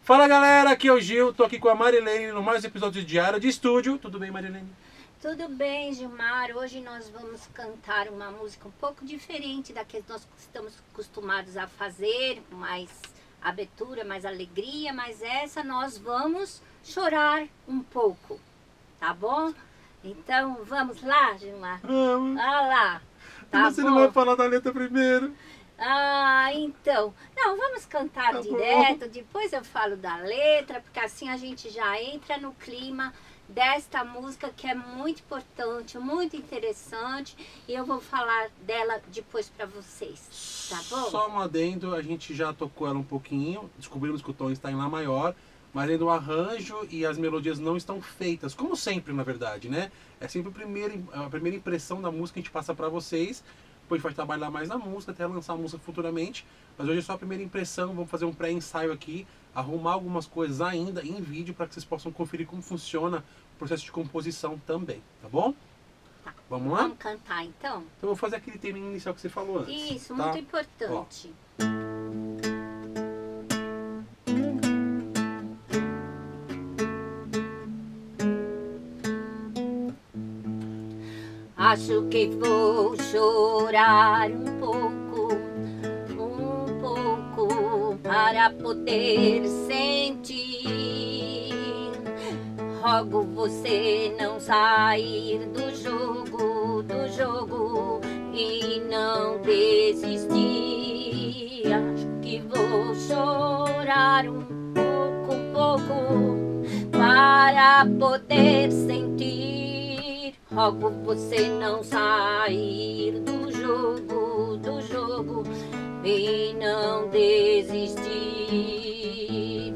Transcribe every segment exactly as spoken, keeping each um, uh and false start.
Fala galera, aqui é o Gil, tô aqui com a Marilene no mais episódio de Diário de Estúdio. Tudo bem, Marilene? Tudo bem, Gilmar. Hoje nós vamos cantar uma música um pouco diferente da que nós estamos acostumados a fazer, mais abertura, mais alegria, mas essa nós vamos chorar um pouco, tá bom? Então vamos lá, Gilmar? Vamos. Ah lá, tá Você bom? não vai falar da letra primeiro? Ah, então. Não, vamos cantar Tá direto, bom. depois eu falo da letra, porque assim a gente já entra no clima desta música que é muito importante, muito interessante, e eu vou falar dela depois para vocês, tá bom? Só um adendo, a gente já tocou ela um pouquinho, descobrimos que o tom está em Lá maior, mas ainda o arranjo e as melodias não estão feitas, como sempre na verdade, né? É sempre a primeira, a primeira impressão da música que a gente passa para vocês. Depois a gente vai trabalhar mais na música, até lançar a música futuramente. Mas hoje é só a primeira impressão, vamos fazer um pré-ensaio aqui, arrumar algumas coisas ainda em vídeo para que vocês possam conferir como funciona o processo de composição também, tá bom? Tá. Vamos lá? Vamos cantar então? Então eu vou fazer aquele tema inicial que você falou antes. Isso, tá? muito importante. Acho que vou chorar um pouco, um pouco, para poder sentir. Rogo você não sair do jogo, do jogo e não desistir. Acho que vou chorar um pouco, um pouco, para poder sentir. Rogo você não sair do jogo, do jogo e não desistir.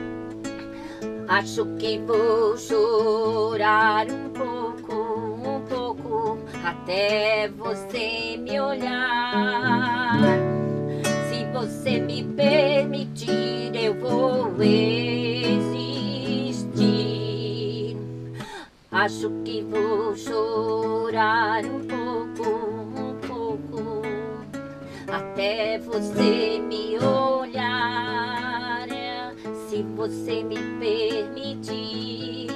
Acho que vou chorar um pouco, um pouco, até você me olhar. Se você me permitir, eu vou existir. Acho que vou chorar um pouco, um pouco, até você me olhar. Se você me permitir,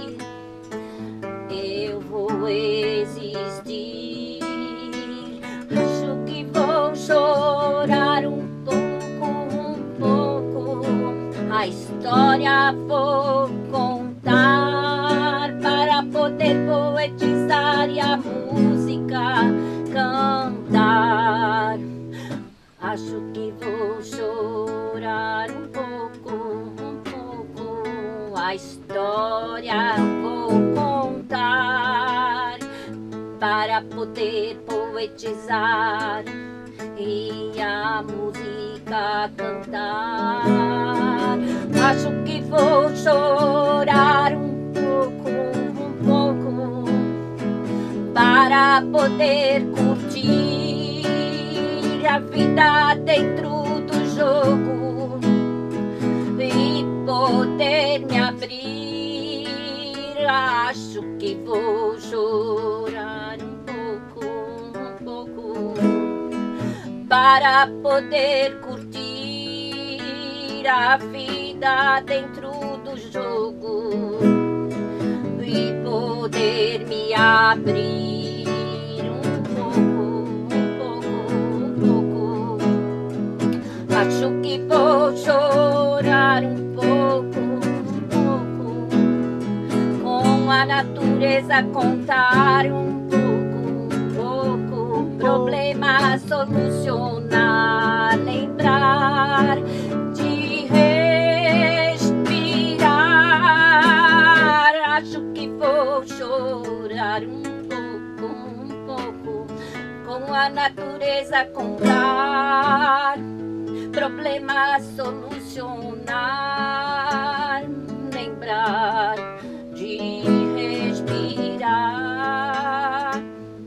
eu vou existir. Acho que vou chorar um pouco, um pouco, a história vou contar para poder poetizar e a música cantar. Acho que vou chorar um pouco, um pouco, a história vou contar para poder poetizar e a música cantar. Acho que vou chorar um pouco, um pouco, para poder curtir a vida dentro do jogo e poder me abrir. Acho que vou chorar um pouco, um pouco, para poder curtir a vida dentro do jogo e poder me abrir um pouco, um pouco, um pouco. Acho que vou chorar um pouco, um pouco, com a natureza contar um pouco, um pouco, problema solucionar, lembrar de respirar. Acho que vou chorar um pouco, um pouco, com a natureza contar, problema solucionar, lembrar de respirar.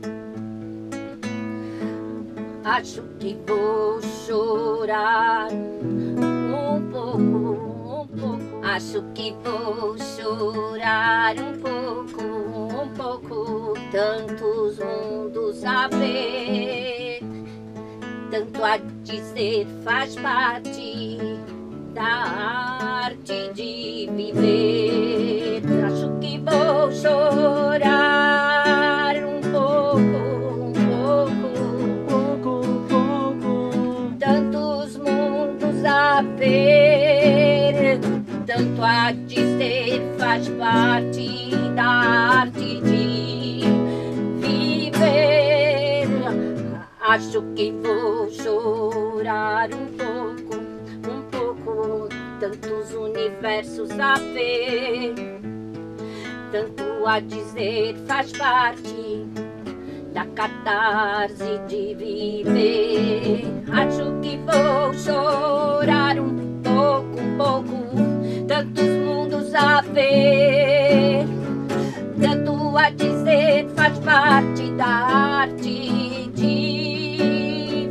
Acho que vou chorar um pouco, um pouco. Acho que vou chorar um pouco, um pouco. Tantos mundos a ver, tanto a dizer, faz parte da arte. arte de viver. Acho que vou chorar um pouco, um pouco, pouco, pouco. tantos mundos a ver, tanto a dizer, faz parte da arte de viver. Acho que vou chorar um pouco, um pouco, tantos universos a ver, tanto a dizer, faz parte da catarse de viver. Acho que vou chorar um pouco, um pouco, tantos mundos a ver, tanto a dizer, faz parte da arte de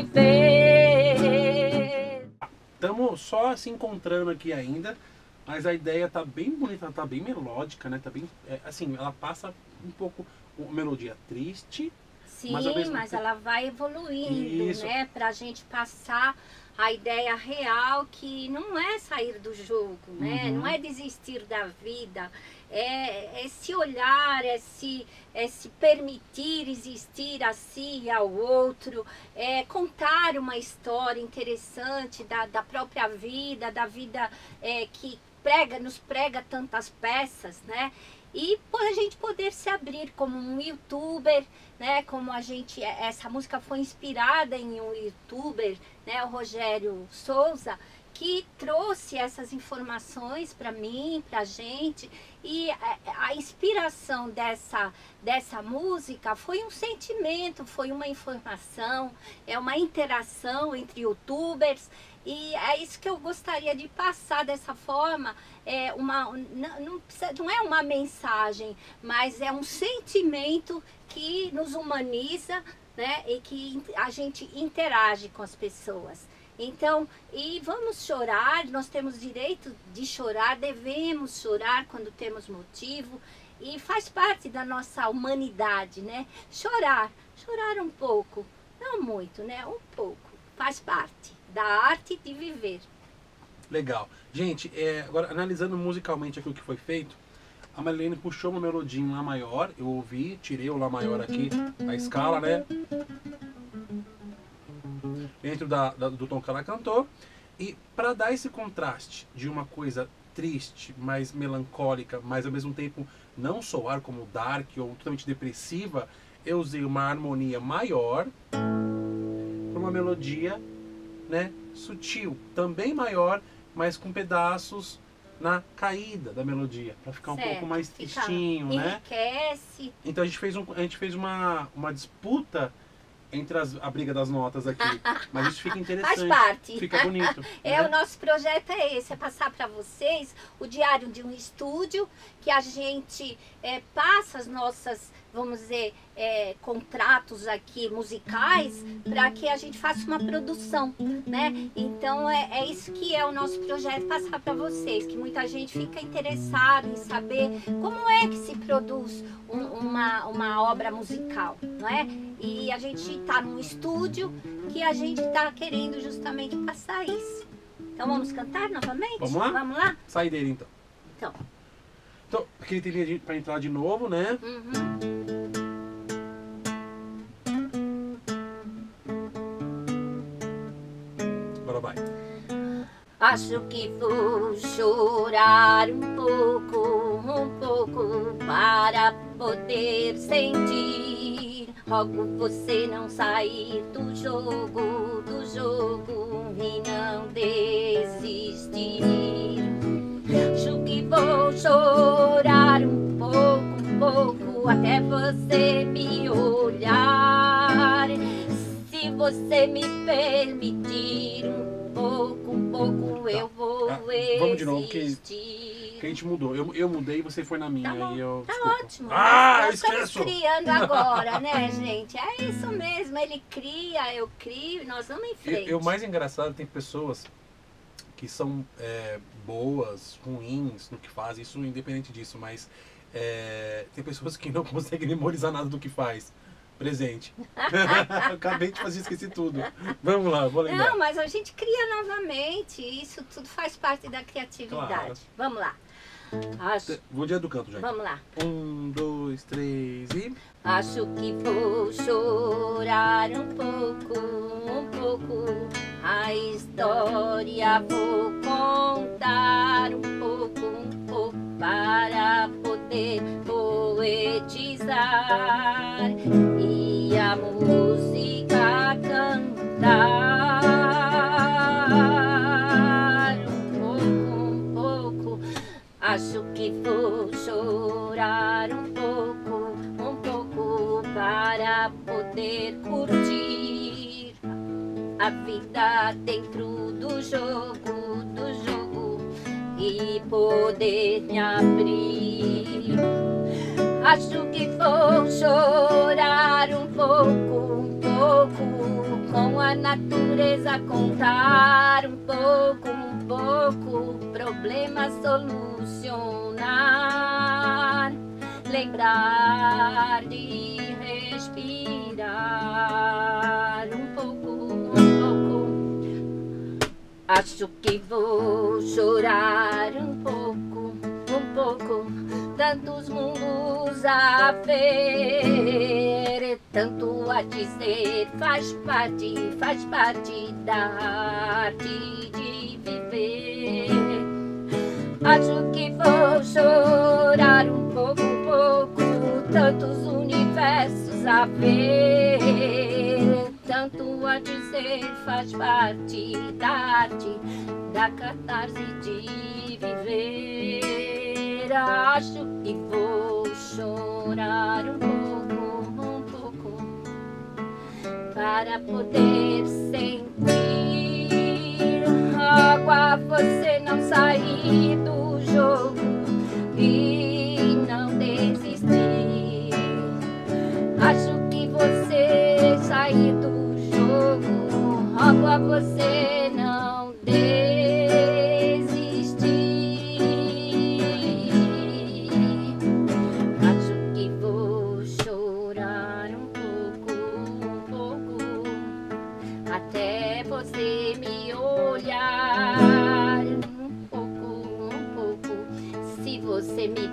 viver. Estamos só se encontrando aqui ainda, mas a ideia tá bem bonita, tá bem melódica, né? Tá bem, é, assim, ela passa um pouco uma melodia triste. Sim, Mas mas, ao mesmo tempo- ela vai evoluindo, Isso. né? Pra gente passar a ideia real que não é sair do jogo, né? Uhum. Não é desistir da vida, é, é se olhar, é se, é se permitir existir a si e ao outro, é contar uma história interessante da, da própria vida, da vida é, que prega, nos prega tantas peças, né? E por a gente poder se abrir como um youtuber, né? Como a gente, essa música foi inspirada em um youtuber, né? O Rogério Souza, que trouxe essas informações para mim, para a gente. E a, a inspiração dessa, dessa música foi um sentimento, foi uma informação, é uma interação entre youtubers. E é isso que eu gostaria de passar dessa forma. É uma, não, não, precisa, não é uma mensagem, mas é um sentimento que nos humaniza, né? E que a gente interage com as pessoas. Então, e vamos chorar, nós temos direito de chorar, devemos chorar quando temos motivo. E faz parte da nossa humanidade, né? Chorar, chorar um pouco, não muito, né? Um pouco, faz parte da arte de viver. Legal. Gente, é, agora analisando musicalmente aquilo que foi feito, a Marilene puxou uma melodia em Lá maior, eu ouvi, tirei o Lá maior aqui, a escala, né? Dentro da, da- do tom que ela cantou. E para dar esse contraste de uma coisa triste, mais melancólica, mas ao mesmo tempo não soar como dark ou totalmente depressiva, eu usei uma harmonia maior para uma melodia, né, sutil, também maior, mas com pedaços na caída da melodia, para ficar um Certo, pouco mais fica- tristinho, né? Enriquece. Então a gente fez, um, a gente fez uma, uma disputa entre as, a briga das notas aqui, mas isso fica interessante, Faz parte. fica bonito. É, né? o nosso projeto é esse, é passar para vocês o diário de um estúdio, que a gente é, passa as nossas, vamos dizer, é, contratos aqui musicais, para que a gente faça uma produção, né? Então é, é isso que é o nosso projeto, passar para vocês, que muita gente fica interessada em saber como é que se produz um- uma, uma obra musical, não é? E a gente está num estúdio que a gente está querendo justamente passar isso. Então vamos cantar novamente? Vamos lá? Vamos lá? Sai dele então. Então. Então, aquele teria para entrar de novo, né? Uhum. Agora vai. Acho que vou chorar um pouco, um pouco para poder sentir. Rogo você não sair do jogo, do jogo e não desistir. Acho que vou chorar um pouco, um pouco até você me olhar. Se você me permitir um pouco, um pouco eu vou Ah, vamos de novo, que- existir. Que a gente mudou. Eu, eu mudei e você foi na minha. Tá bom, e eu, tá desculpa. ótimo. Ah, eu Nós estamos esqueço! criando agora, né, gente? É isso mesmo, ele cria, eu crio, nós vamos em E, frente. e o mais engraçado, tem pessoas que são é, boas, ruins no que fazem, isso independente disso, mas é, tem pessoas que não conseguem memorizar nada do que faz. Presente. Acabei de fazer, esqueci tudo. Vamos lá, vou lembrar. Não, mas a gente cria novamente. Isso tudo faz parte da criatividade. Claro. Vamos lá. Acho... Vou dia do canto já. Vamos lá. Um, dois, três e... Acho que vou chorar um pouco, um pouco. A história vou contar um pouco, um pouco. Para poder poetizar e a música cantar um pouco, um pouco. Acho que vou chorar um pouco, um pouco para poder curtir a vida dentro do jogo, do jogo. E poder me abrir. Acho que vou chorar um pouco, um pouco, com a natureza contar um pouco, um pouco, problemas solucionar, lembrar de respirar um pouco, um pouco. Acho que vou chorar um pouco, um pouco, tantos mundos a ver, tanto a dizer, faz parte, faz parte da arte de viver. Acho que vou chorar um pouco, um pouco, tantos universos a ver, tanto a dizer, faz parte da arte, da catarse de viver. Acho que vou chorar um pouco, um pouco, para poder sentir água, você não sair do jogo e não desistir. Acho que você sair do jogo, água, você não desistir. Acho que vou chorar um pouco, um pouco, até você me olhar um pouco, um pouco, se você me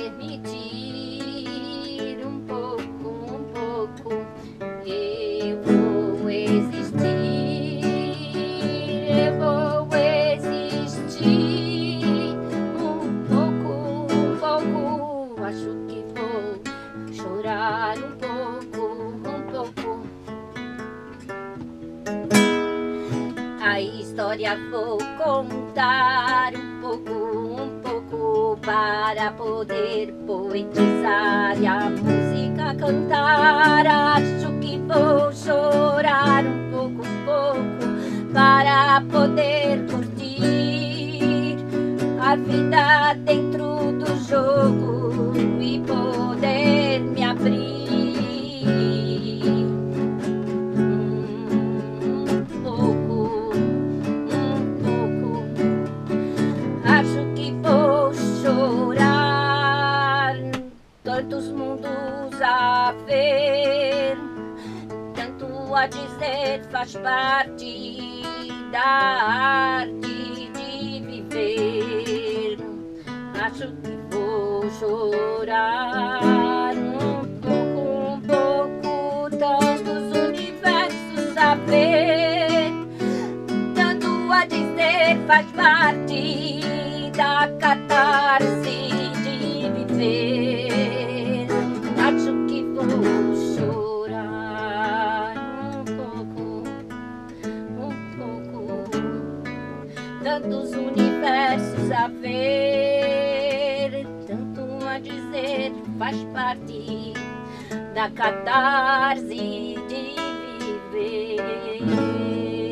permitir um pouco, um pouco, eu vou existir, eu vou existir um pouco, um pouco. Acho que vou chorar um pouco, um pouco. A história vou contar um pouco, um pouco, para poder poetizar e a música cantar. Acho que vou chorar um pouco, um pouco, para poder curtir a vida dentro do jogo e poder me abrir. Um pouco, um pouco. Acho que vou chorar, tantos mundos a ver, tanto a dizer, faz parte da arte de viver. Acho que vou chorar um pouco, um pouco, tantos universos a ver, tanto a dizer, faz parte da catarse de viver. Acho que vou chorar um pouco, um pouco, tantos universos a ver, tanto a dizer, faz parte da catarse de viver.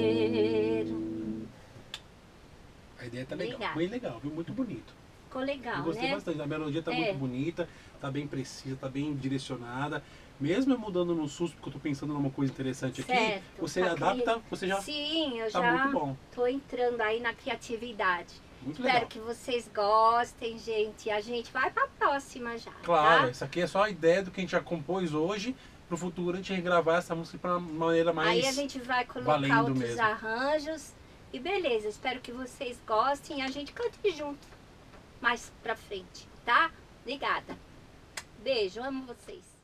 A ideia tá legal, Obrigada. bem legal, viu? Muito bonito. Ficou legal, Eu gostei né? bastante, a melodia tá É. muito bonita, tá bem precisa, tá bem direcionada. Mesmo eu mudando no susto, porque eu tô pensando numa coisa interessante aqui, Certo, você tá adapta, você já Sim, eu tá já muito bom. tô entrando aí na criatividade. Muito Espero legal. que vocês gostem, gente. A gente vai pra próxima já. Claro, Tá? isso aqui é só a ideia do que a gente já compôs hoje pro futuro a gente regravar essa música para uma maneira mais Aí a gente vai colocar valendo outros mesmo. arranjos. E beleza, espero que vocês gostem e a gente cante junto mais pra frente, tá? Obrigada. Beijo, amo vocês.